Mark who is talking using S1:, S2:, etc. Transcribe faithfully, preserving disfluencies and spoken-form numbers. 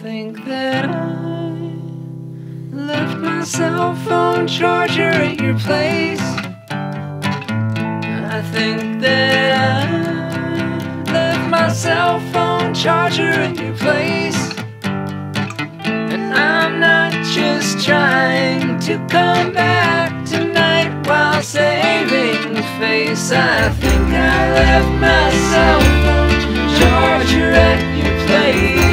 S1: think that I left my cell phone charger at your place. I think that I left my cell phone charger at your place. And I'm not just trying to come back tonight while saving face. I think I left my cell phone charger at your place.